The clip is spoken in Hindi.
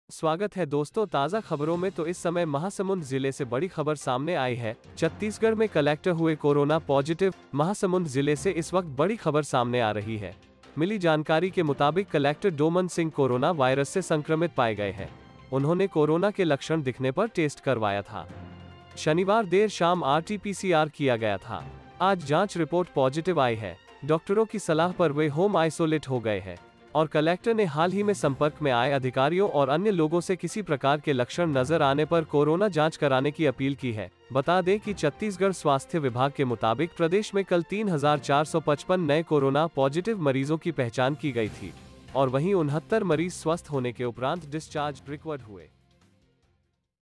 स्वागत है दोस्तों ताज़ा खबरों में। तो इस समय महासमुंद जिले से बड़ी खबर सामने आई है। छत्तीसगढ़ में कलेक्टर हुए कोरोना पॉजिटिव। महासमुंद जिले से इस वक्त बड़ी खबर सामने आ रही है। मिली जानकारी के मुताबिक collector Doman Singh corona virus से संक्रमित पाए गए हैं। उन्होंने कोरोना के लक्षण दिखने पर टेस्ट करवाया था। शनिवार देर शाम RT-PCR किया गया था। आज जांच रिपोर्ट पॉजिटिव आई है। डॉक्टरों की सलाह पर वे होम आइसोलेट हो गए हैं और कलेक्टर ने हाल ही में संपर्क में आए अधिकारियों और अन्य लोगों से किसी प्रकार के लक्षण नजर आने पर कोरोना जांच कराने की अपील की है। बता दें कि छत्तीसगढ़ स्वास्थ्य विभाग के मुताबिक प्रदेश में कल 3,455 नए कोरोना पॉजिटिव मरीजों की पहचान की गई थी और वहीं 69 मरीज स्वस्थ होने के उपरांत डिस्चार्ज रिकवर्ड हुए।